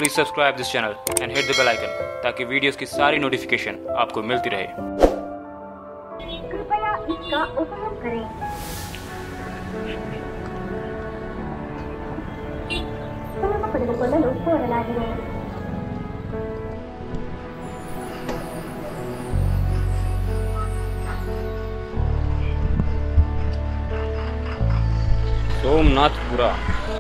Please subscribe this channel and hit the bell icon ताकि videos की सारी notification आपको मिलती रहे। कृपया इसका उपयोग करें। ಸುಲಭ ಪಡೆದುಕೊಳ್ಳಲು ಕೋರಲಾಗಿದೆ। सोमनाथपुरा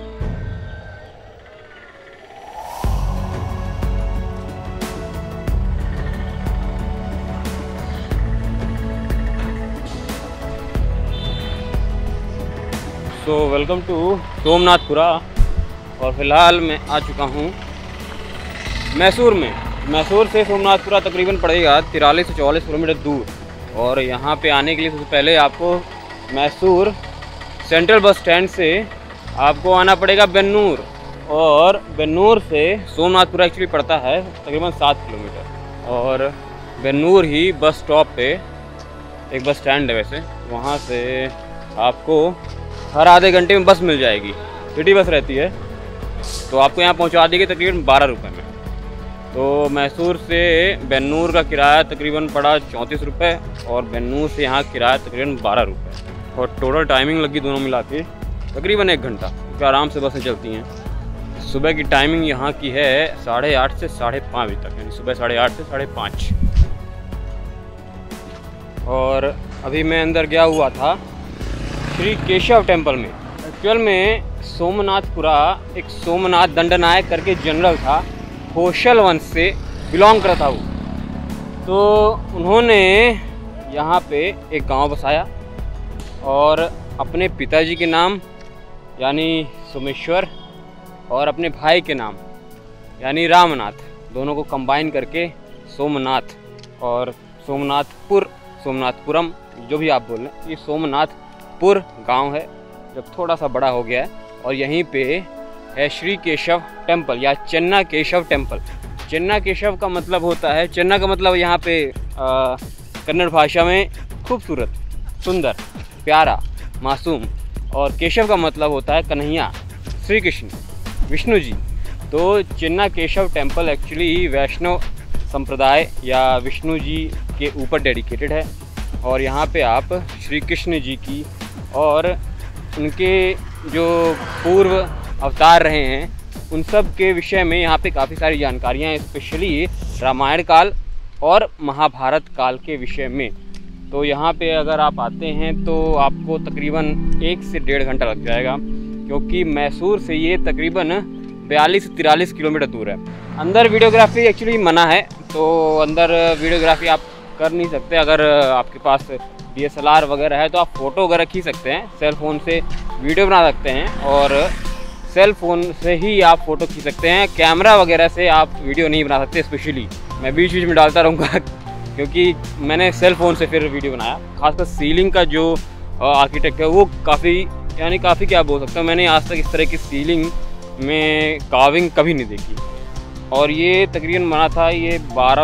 तो वेलकम टू सोमनाथपुरा। और फिलहाल मैं आ चुका हूँ मैसूर में। मैसूर से सोमनाथपुरा तकरीबन पड़ेगा 43 से 44 किलोमीटर दूर। और यहाँ पे आने के लिए सबसे पहले आपको मैसूर सेंट्रल बस स्टैंड से आपको आना पड़ेगा बेन्नूर। और बेन्नूर से सोमनाथपुरा एक्चुअली पड़ता है तकरीबन 7 किलोमीटर। और बेन्नूर ही बस स्टॉप पे एक बस स्टैंड है, वैसे वहाँ से आपको हर आधे घंटे में बस मिल जाएगी। सिटी बस रहती है तो आपको यहाँ पहुँचा देगी तकरीबन 12 रुपये में। तो मैसूर से बेन्नूर का किराया तकरीबन पड़ा 34 रुपये और बेन्नूर से यहाँ किराया तकरीबन 12 रुपये। और टोटल टाइमिंग लगी दोनों मिला के तकरीबन 1 घंटा, क्योंकि आराम से बसें चलती हैं। सुबह की टाइमिंग यहाँ की है 8:30 से 5:30 बजे तक, यानी सुबह 8:30 से 5:30। और अभी मैं अंदर गया हुआ था श्री केशव टेम्पल में। एक्चुअल में सोमनाथपुरा एक सोमनाथ दंडनायक करके जनरल था, होशल वंश से बिलोंग करता वो। तो उन्होंने यहाँ पे एक गांव बसाया और अपने पिताजी के नाम यानी सोमेश्वर और अपने भाई के नाम यानी रामनाथ, दोनों को कंबाइन करके सोमनाथ और सोमनाथपुर, सोमनाथपुरम जो भी आप बोल रहे हैं, ये सोमनाथपुर गांव है जब थोड़ा सा बड़ा हो गया है। और यहीं पे है श्री केशव टेम्पल या चेन्ना केशव टेम्पल। चेन्ना केशव का मतलब होता है, चेन्ना का मतलब यहाँ पे कन्नड़ भाषा में खूबसूरत, सुंदर, प्यारा, मासूम। और केशव का मतलब होता है कन्हैया, श्री कृष्ण, विष्णु जी। तो चेन्ना केशव टेम्पल एक्चुअली वैष्णव संप्रदाय या विष्णु जी के ऊपर डेडिकेटेड है। और यहाँ पे आप श्री कृष्ण जी की और उनके जो पूर्व अवतार रहे हैं उन सब के विषय में यहाँ पे काफ़ी सारी जानकारियाँ हैं, स्पेशली रामायण काल और महाभारत काल के विषय में। तो यहाँ पे अगर आप आते हैं तो आपको तकरीबन 1 से 1.5 घंटा लग जाएगा, क्योंकि मैसूर से ये तकरीबन 42 से 43 किलोमीटर दूर है। अंदर वीडियोग्राफी एक्चुअली मना है, तो अंदर वीडियोग्राफी आप कर नहीं सकते। अगर आपके पास DSLR वगैरह है तो आप फ़ोटो वगैरह खींच सकते हैं, सेल फ़ोन से वीडियो बना सकते हैं और सेल फ़ोन से ही आप फ़ोटो खींच सकते हैं। कैमरा वगैरह से आप वीडियो नहीं बना सकते। स्पेशली मैं बीच बीच में डालता रहूँगा क्योंकि मैंने सेल फ़ोन से फिर वीडियो बनाया। खासकर सीलिंग का जो आर्किटेक्ट है वो काफ़ी क्या बोल सकता हूँ, मैंने आज तक इस तरह की सीलिंग में कार्विंग कभी नहीं देखी। और ये तकरीबन बना था ये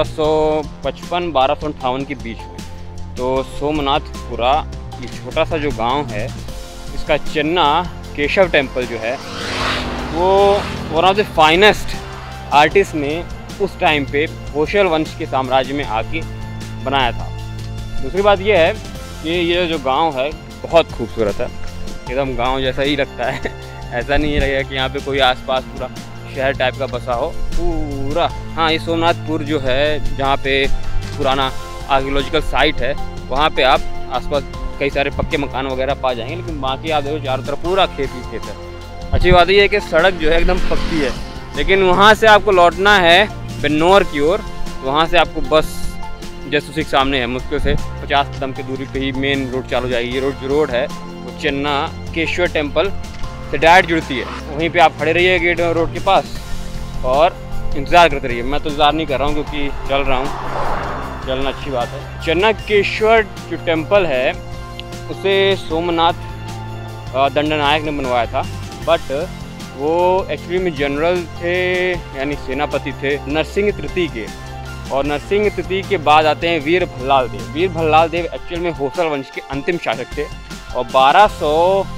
1255-1258 के बीच में। तो सोमनाथपुरा ये छोटा सा जो गांव है, इसका चेन्ना केशव टेम्पल जो है वो one of the finest artist ने उस टाइम पे होशल वंश के साम्राज्य में आके बनाया था। दूसरी बात ये है कि ये जो गांव है बहुत खूबसूरत है, एकदम गांव जैसा ही लगता है। ऐसा नहीं लगेगा कि यहाँ पे कोई आसपास पूरा शहर टाइप का बसा हो पूरा। हाँ, ये सोमनाथपुर जो है जहाँ पे पुराना आर्कियोलॉजिकल साइट है, वहाँ पे आप आसपास कई सारे पक्के मकान वगैरह पा जाएंगे, लेकिन बाकी आप देखो चारों तरफ पूरा खेत ही खेत है। अच्छी बात ये है कि सड़क जो है एकदम पक्की है, लेकिन वहाँ से आपको लौटना है बेन्नूर की ओर। वहाँ से आपको बस जस्ट उसी के सामने है, मुश्किल से 50 कदम की दूरी पे ही मेन रोड चालू जाएगी। ये रोड है वो चेन्ना केशव टेम्पल से डायरेक्ट जुड़ती है। वहीं पे आप खड़े रहिए गेट रोड के पास और इंतज़ार करते रहिए। मैं तो इंतज़ार नहीं कर रहा हूँ क्योंकि चल रहा हूँ, चलना अच्छी बात है। चेन्ना केशव जो टेम्पल है उसे सोमनाथ दंडनायक ने बनवाया था, बट वो एक्चुअली में जनरल थे यानी सेनापति थे नरसिंह तृतीय के। और नरसिंह तृतीय के बाद आते हैं वीर भल्लाल देव। वीर भल्लाल देव एक्चुअल में होसल वंश के अंतिम शासक थे और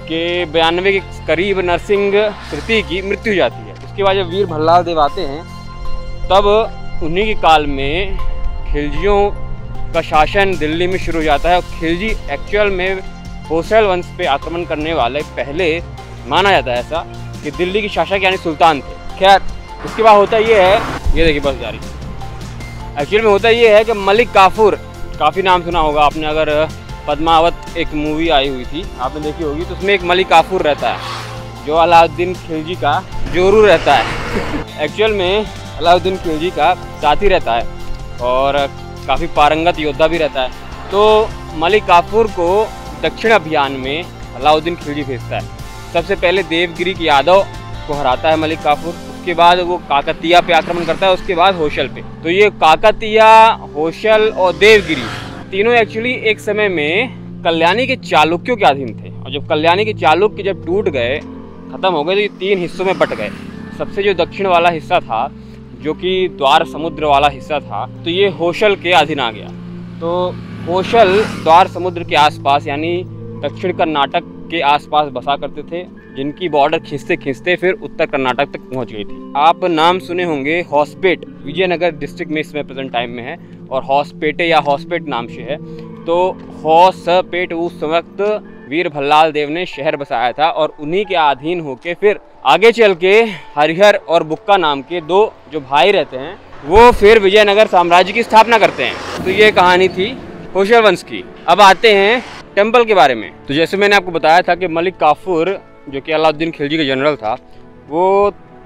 के 92 के करीब नरसिंह तृतीय की मृत्यु हो जाती है। उसके बाद जब वीर भल्लाल देव आते हैं तब उन्हीं के काल में खिलजियों का शासन दिल्ली में शुरू हो जाता है। और खिलजी एक्चुअल में होशल वंश पे आक्रमण करने वाले पहले माना जाता है ऐसा कि दिल्ली के शासक यानी सुल्तान थे। खैर उसके बाद होता ये है, ये देखिए बस जारी, एक्चुअल में होता ये है कि मलिक काफूर, काफ़ी नाम सुना होगा आपने, अगर पद्मावत एक मूवी आई हुई थी आपने देखी होगी, तो उसमें एक मलिक काफूर रहता है जो अलाउद्दीन खिलजी का जोरू रहता है। एक्चुअल में अलाउद्दीन खिलजी का साथी रहता है और काफ़ी पारंगत योद्धा भी रहता है। तो मलिक काफूर को दक्षिण अभियान में अलाउद्दीन खिलजी भेजता है। सबसे पहले देवगिरी के यादव को हराता है मलिक काफूर, उसके बाद वो काकतिया पे आक्रमण करता है, उसके बाद होशल पे। तो ये काकतिया, होशल और देवगिरी तीनों एक्चुअली एक समय में कल्याणी के चालुक्यों के अधीन थे। और जब कल्याणी के चालुक्य जब टूट गए, ख़त्म हो गए, तो ये 3 हिस्सों में बट गए। सबसे जो दक्षिण वाला हिस्सा था, जो कि द्वार समुद्र वाला हिस्सा था, तो ये होशल के अधीन आ गया। तो होशल द्वार समुद्र के आसपास यानी दक्षिण कर्नाटक के आसपास बसा करते थे, जिनकी बॉर्डर खींचते खींचते फिर उत्तर कर्नाटक तक पहुंच गई थी। आप नाम सुने होंगे हॉस्पेट, विजयनगर डिस्ट्रिक्ट में इसमें प्रेजेंट टाइम में है, और हॉस्पेटे या हॉस्पेट नाम से है। तो हॉस्पेट उस वक्त वीर भल्लाल देव ने शहर बसाया था, और उन्हीं के अधीन होके फिर आगे चल के हरिहर और बुक्का नाम के 2 जो भाई रहते हैं वो फिर विजयनगर साम्राज्य की स्थापना करते हैं। तो ये कहानी थी होशल वंश की। अब आते हैं टेम्पल के बारे में। तो जैसे मैंने आपको बताया था कि मलिक काफूर जो कि अलाउद्दीन खिलजी का जनरल था, वो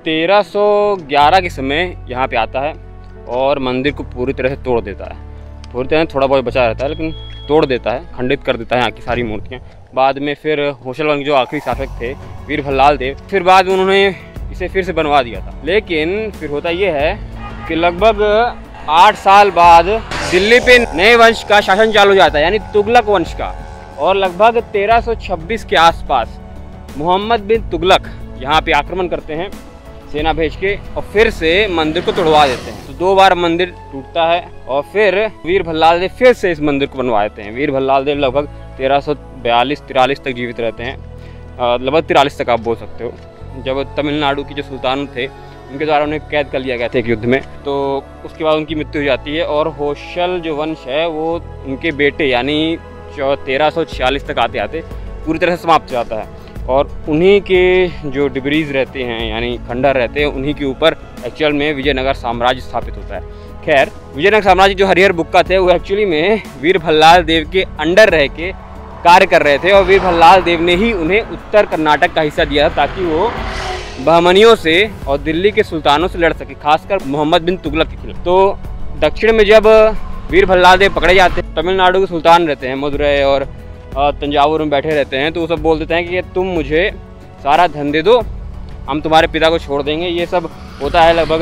1311 के समय यहाँ पे आता है और मंदिर को पूरी तरह से तोड़ देता है। पूरी तरह थोड़ा बहुत बचा रहता है लेकिन तोड़ देता है, खंडित कर देता है यहाँ की सारी मूर्तियाँ। बाद में फिर होशल वंश जो आखिरी शासक थे वीर भल्लाल देव, फिर बाद में उन्होंने इसे फिर से बनवा दिया था। लेकिन फिर होता ये है कि लगभग 8 साल बाद दिल्ली पे नए वंश का शासन चालू हो जाता है, यानी तुगलक वंश का। और लगभग 1326 के आसपास मोहम्मद बिन तुगलक यहाँ पे आक्रमण करते हैं सेना भेज के, और फिर से मंदिर को तोड़वा देते हैं। तो 2 बार मंदिर टूटता है और फिर वीर भल्लाल देव फिर से इस मंदिर को बनवा देते हैं। वीर भल्लाल देव लगभग 1342-43 तक जीवित रहते हैं, लगभग 43 तक आप बोल सकते हो, जब तमिलनाडु के जो सुल्तान थे उनके द्वारा उन्हें कैद कर लिया गया था एक युद्ध में। तो उसके बाद उनकी मृत्यु हो जाती है और होशल जो वंश है वो उनके बेटे यानी 1346 तक आते आते पूरी तरह से समाप्त हो जाता है। और उन्हीं के जो डिब्रीज रहते हैं यानी खंडर रहते हैं, उन्हीं के ऊपर एक्चुअल में विजयनगर साम्राज्य स्थापित होता है। खैर विजयनगर साम्राज्य जो हरिहर बुक्का थे वो एक्चुअली में वीर भल्लाल देव के अंडर रह के कार्य कर रहे थे, और वीर भल्लाल देव ने ही उन्हें उत्तर कर्नाटक का हिस्सा दिया ताकि वो बहमनियों से और दिल्ली के सुल्तानों से लड़ सके, खासकर मोहम्मद बिन तुगलक के खिलाफ। तो दक्षिण में जब वीर भल्लाल देव पकड़े जाते हैं, तमिलनाडु के सुल्तान रहते हैं मदुरई और तंजावुर में बैठे रहते हैं, तो वो सब बोल देते हैं कि तुम मुझे सारा धन दे दो, हम तुम्हारे पिता को छोड़ देंगे। ये सब होता है लगभग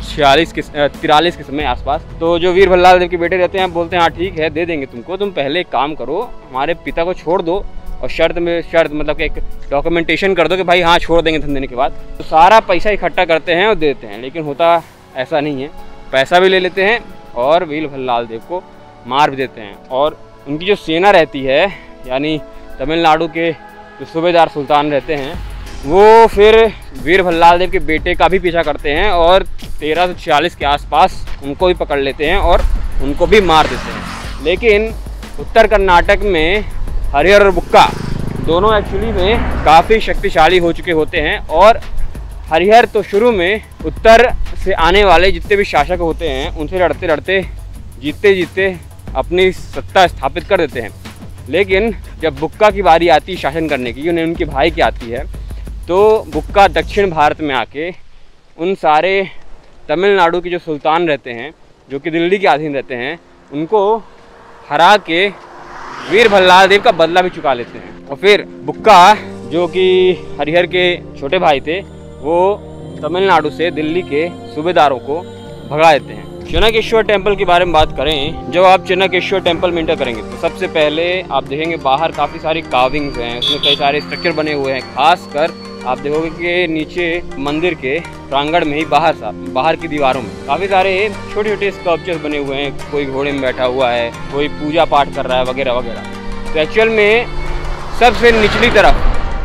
1343 के समय आसपास। तो जो वीर भल्लाल देव के बेटे रहते हैं बोलते हैं हाँ ठीक है दे देंगे तुमको, तुम पहले एक काम करो, हमारे पिता को छोड़ दो और शर्त मतलब कि एक डॉक्यूमेंटेशन कर दो कि भाई हाँ छोड़ देंगे धन देने के बाद। तो सारा पैसा इकट्ठा करते हैं और देते हैं, लेकिन होता ऐसा नहीं है, पैसा भी ले लेते हैं और वीर भल्लाल देव को मार भी देते हैं। और उनकी जो सेना रहती है यानी तमिलनाडु के जो सूबेदार सुल्तान रहते हैं वो फिर वीर भल्लाल देव के बेटे का भी पीछा करते हैं और 1346 के आसपास उनको भी पकड़ लेते हैं और उनको भी मार देते हैं। लेकिन उत्तर कर्नाटक में हरिहर और बुक्का दोनों एक्चुअली में काफ़ी शक्तिशाली हो चुके होते हैं, और हरिहर तो शुरू में उत्तर से आने वाले जितने भी शासक होते हैं उनसे लड़ते लड़ते जीतते जीतते अपनी सत्ता स्थापित कर देते हैं। लेकिन जब बुक्का की बारी आती है शासन करने की, उन्हें उनके भाई की आती है, तो बुक्का दक्षिण भारत में आके उन सारे तमिलनाडु के जो सुल्तान रहते हैं जो कि दिल्ली के अधीन रहते हैं उनको हरा के वीर भल्लाल देव का बदला भी चुका लेते हैं। और फिर बुक्का जो कि हरिहर के छोटे भाई थे वो तमिलनाडु से दिल्ली के सूबेदारों को भगा देते हैं। चन्नकेश्वर टेम्पल के बारे में बात करें, जब आप चन्नकेश्वर टेम्पल में इंटर करेंगे तो सबसे पहले आप देखेंगे बाहर काफ़ी सारी कार्विंग्स हैं, उसमें कई सारे स्ट्रक्चर बने हुए हैं। खासकर आप देखोगे कि नीचे मंदिर के प्रांगण में ही बाहर की दीवारों में काफ़ी सारे छोटे छोटे स्कल्पचर्स बने हुए हैं, कोई घोड़े में बैठा हुआ है, कोई पूजा पाठ कर रहा है वगैरह वगैरह। तो एक्चुअल में सबसे निचली तरफ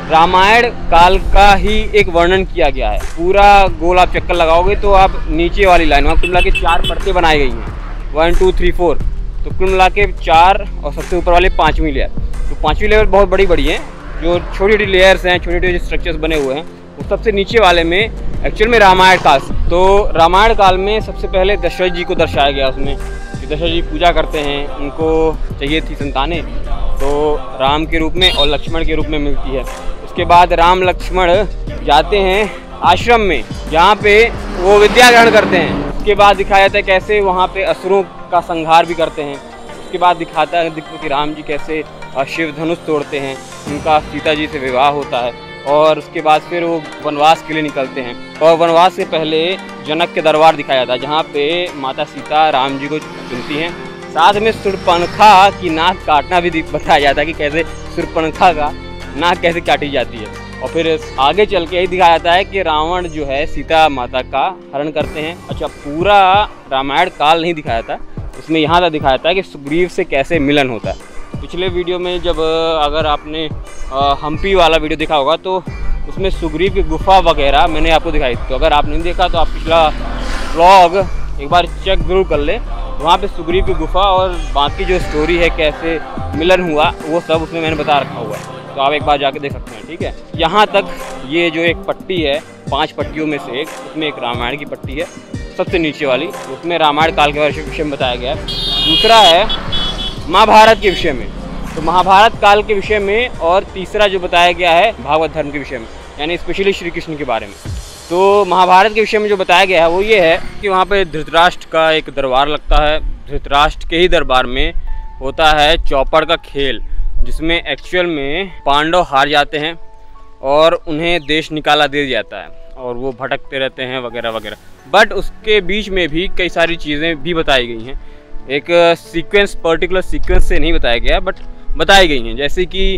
रामायण काल का ही एक वर्णन किया गया है। पूरा गोल आप चक्कर लगाओगे तो आप नीचे वाली लाइन, वहाँ कुल मिला के 4 परतें बनाई गई हैं, 1 2 3 4, तो कुल मिला के 4 और सबसे ऊपर वाले 5वीं लेयर। तो 5वीं लेयर बहुत बड़ी बड़ी हैं, जो छोटी छोटी लेयर्स हैं, छोटे छोटे स्ट्रक्चर्स बने हुए हैं। वो सबसे नीचे वाले में एक्चुअल में रामायण काल, तो रामायण काल में सबसे पहले दशरथ जी को दर्शाया गया उसमें, कि दशरथ जी पूजा करते हैं, उनको चाहिए थी संतानें, तो राम के रूप में और लक्ष्मण के रूप में मिलती है। उसके बाद राम लक्ष्मण जाते हैं आश्रम में, जहाँ पे वो विद्या ग्रहण करते हैं। उसके बाद दिखाया जाता है कैसे वहाँ पे असुरों का संहार भी करते हैं। उसके बाद दिखाता है कि राम जी कैसे शिव धनुष तोड़ते हैं, उनका सीता जी से विवाह होता है, और उसके बाद फिर वो वनवास के लिए निकलते हैं। और वनवास से पहले जनक के दरबार दिखाया जाता है, जहाँ पे माता सीता राम जी को चुनती हैं। साथ में शूर्पणखा की नाक काटना भी बताया जाता है कि कैसे शूर्पणखा का नाक कैसे काटी जाती है। और फिर आगे चल के यही दिखाया जाता है कि रावण जो है सीता माता का हरण करते हैं। अच्छा, पूरा रामायण काल नहीं दिखाया था, उसमें यहाँ तक दिखाया था कि सुग्रीव से कैसे मिलन होता है। पिछले वीडियो में जब अगर आपने हम्पी वाला वीडियो देखा होगा तो उसमें सुग्रीव की गुफा वगैरह मैंने आपको दिखाई थी। तो अगर आप नहीं देखा तो आप पिछला व्लॉग एक बार चेक जरूर कर लें, वहाँ पे सुग्रीव की गुफा और बाकी जो स्टोरी है कैसे मिलन हुआ वो सब उसमें मैंने बता रखा हुआ है, तो आप एक बार जाके देख सकते हैं। ठीक है, यहाँ तक ये जो एक पट्टी है 5 पट्टियों में से एक, उसमें एक रामायण की पट्टी है सबसे नीचे वाली, उसमें रामायण काल के विषय में बताया गया है। दूसरा है महाभारत के विषय में, तो महाभारत काल के विषय में, और तीसरा जो बताया गया है भागवत धर्म के विषय में, यानी स्पेशली श्री कृष्ण के बारे में। तो महाभारत के विषय में जो बताया गया है वो ये है कि वहाँ पे धृतराष्ट्र का एक दरबार लगता है। धृतराष्ट्र के ही दरबार में होता है चौपड़ का खेल, जिसमें एक्चुअल में पांडव हार जाते हैं और उन्हें देश निकाला दे जाता है और वो भटकते रहते हैं वगैरह वगैरह। बट उसके बीच में भी कई सारी चीज़ें भी बताई गई हैं, एक सीक्वेंस, पर्टिकुलर सीक्वेंस से नहीं बताया गया बट बताई गई हैं। जैसे कि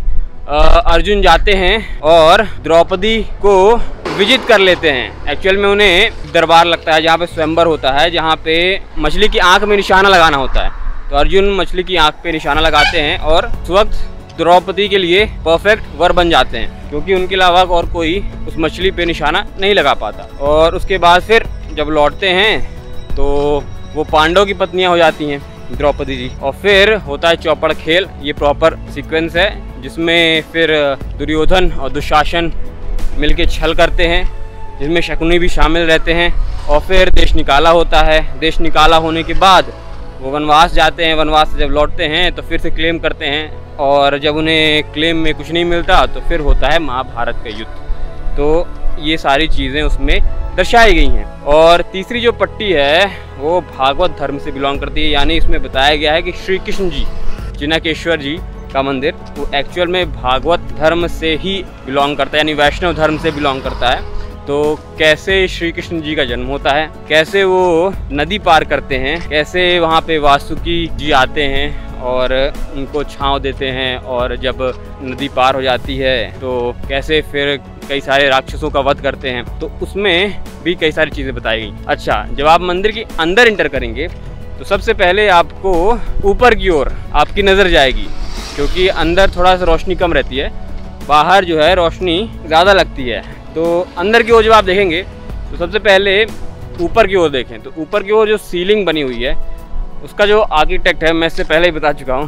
अर्जुन जाते हैं और द्रौपदी को विजिट कर लेते हैं। एक्चुअल में उन्हें दरबार लगता है जहाँ पे स्वयंवर होता है, जहाँ पे मछली की आंख में निशाना लगाना होता है। तो अर्जुन मछली की आंख पे निशाना लगाते हैं और उस वक्त द्रौपदी के लिए परफेक्ट वर बन जाते हैं, क्योंकि उनके अलावा और कोई उस मछली पे निशाना नहीं लगा पाता। और उसके बाद फिर जब लौटते हैं तो वो पांडव की पत्नियां हो जाती हैं, द्रौपदी जी। और फिर होता है चौपड़ खेल, ये प्रॉपर सीक्वेंस है जिसमें फिर दुर्योधन और दुशासन मिलके छल करते हैं, जिसमें शकुनी भी शामिल रहते हैं। और फिर देश निकाला होता है। देश निकाला होने के बाद वो वनवास जाते हैं, वनवास से जब लौटते हैं तो फिर से क्लेम करते हैं, और जब उन्हें क्लेम में कुछ नहीं मिलता तो फिर होता है महाभारत का युद्ध। तो ये सारी चीज़ें उसमें दर्शाई गई हैं। और तीसरी जो पट्टी है वो भागवत धर्म से बिलोंग करती है, यानी इसमें बताया गया है कि श्री कृष्ण जी, जिनकेश्वर जी का मंदिर, वो एक्चुअल में भागवत धर्म से ही बिलोंग करता है, यानी वैष्णव धर्म से बिलोंग करता है। तो कैसे श्री कृष्ण जी का जन्म होता है, कैसे वो नदी पार करते हैं, कैसे वहाँ पे वासुकी जी आते हैं और उनको छांव देते हैं, और जब नदी पार हो जाती है तो कैसे फिर कई सारे राक्षसों का वध करते हैं, तो उसमें भी कई सारी चीज़ें बताई गई। अच्छा, जब आप मंदिर के अंदर इंटर करेंगे तो सबसे पहले आपको ऊपर की ओर आपकी नज़र जाएगी, क्योंकि अंदर थोड़ा सा रोशनी कम रहती है, बाहर जो है रोशनी ज़्यादा लगती है। तो अंदर की ओर जब आप देखेंगे तो सबसे पहले ऊपर की ओर देखें, तो ऊपर की ओर जो सीलिंग बनी हुई है उसका जो आर्किटेक्ट है, मैं इससे पहले ही बता चुका हूँ,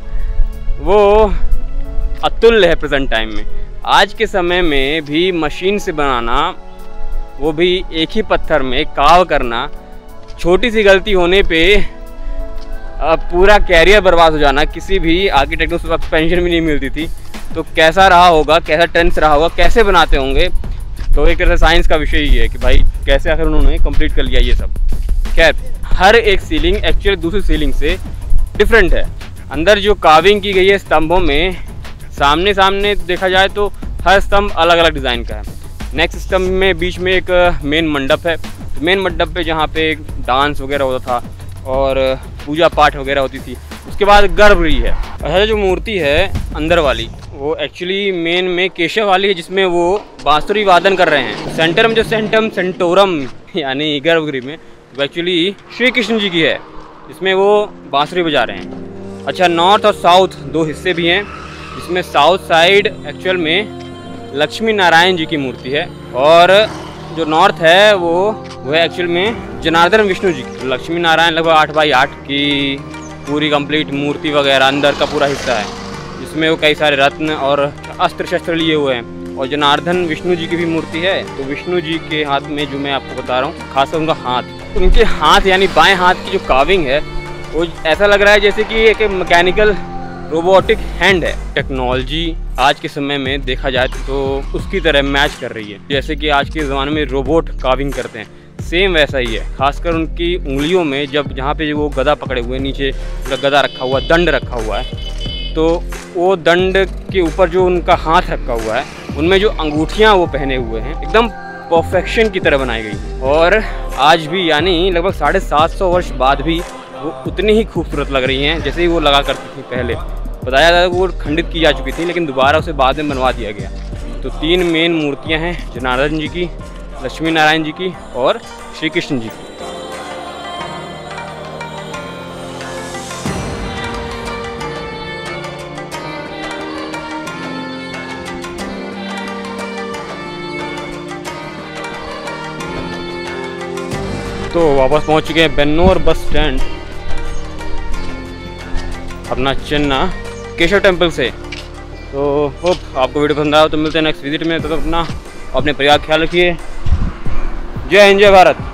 वो अतुल्य है प्रेजेंट टाइम में। आज के समय में भी मशीन से बनाना, वो भी एक ही पत्थर में काव करना, छोटी सी गलती होने पे पूरा कैरियर बर्बाद हो जाना। किसी भी आर्किटेक्ट को उस वक्त पेंशन भी नहीं मिलती थी, तो कैसा रहा होगा, कैसा टेंस रहा होगा, कैसे बनाते होंगे। तो एक तरह से साइंस का विषय ही है कि भाई कैसे आखिर उन्होंने कंप्लीट कर लिया ये सब। खैर, हर एक सीलिंग एक्चुअली दूसरी सीलिंग से डिफरेंट है। अंदर जो कार्विंग की गई है स्तंभों में, सामने सामने देखा जाए तो हर स्तंभ अलग अलग डिज़ाइन का है। नेक्स्ट स्तंभ में बीच में एक मेन मंडप है, तो मेन मंडप पे जहाँ पे डांस वगैरह होता था और पूजा पाठ वगैरह होती थी। उसके बाद गर्भगृह है। अच्छा, जो मूर्ति है अंदर वाली वो एक्चुअली मेन में केशव वाली है, जिसमें वो बांसुरी वादन कर रहे हैं। सेंटर में जो सेंटम सेंटोरम यानी गर्भगृह में वो एक्चुअली श्री कृष्ण जी की है, जिसमें वो बांसुरी बजा रहे हैं। अच्छा, नॉर्थ और साउथ दो हिस्से भी हैं, जिसमें साउथ साइड एक्चुअल में लक्ष्मी नारायण जी की मूर्ति है। और जो नॉर्थ है वो है एक्चुअल में जनार्दन विष्णु जी। लक्ष्मी नारायण लगभग 8x8 की पूरी कंप्लीट मूर्ति वगैरह अंदर का पूरा हिस्सा है, जिसमें वो कई सारे रत्न और अस्त्र शस्त्र लिए हुए हैं। और जनार्दन विष्णु जी की भी मूर्ति है। तो विष्णु जी के हाथ में जो मैं आपको बता रहा हूँ, खासकर उनका हाथ, उनके हाथ यानी बाएं हाथ की जो काविंग है वो ऐसा लग रहा है जैसे कि एक मैकेनिकल रोबोटिक हैंड है। टेक्नोलॉजी आज के समय में देखा जाए तो उसकी तरह मैच कर रही है, जैसे कि आज के ज़माने में रोबोट काविंग करते हैं, सेम वैसा ही है। खासकर उनकी उंगलियों में जहाँ पे वो गदा पकड़े हुए, नीचे गदा रखा हुआ, दंड रखा हुआ है, तो वो दंड के ऊपर जो उनका हाथ रखा हुआ है, उनमें जो अंगूठियाँ वो पहने हुए हैं एकदम परफेक्शन की तरह बनाई गई। और आज भी यानी लगभग 750 वर्ष बाद भी वो उतनी ही खूबसूरत लग रही हैं जैसे ही वो लगा करती थी पहले। बताया जाता है कि वो खंडित की जा चुकी थी, लेकिन दोबारा उसे बाद में बनवा दिया गया। तो 3 मेन मूर्तियां हैं, जनार्दन जी की, लक्ष्मी नारायण जी की और श्री कृष्ण जी की। तो वापस पहुंच चुके हैं बेन्नूर बस स्टैंड अपना चेन्नई केशव टेम्पल से। तो होप आपको वीडियो पसंद आया, तो मिलते हैं नेक्स्ट विजिट में। तो अपना अपने परिवार ख्याल रखिए। जय हिंद, जय भारत।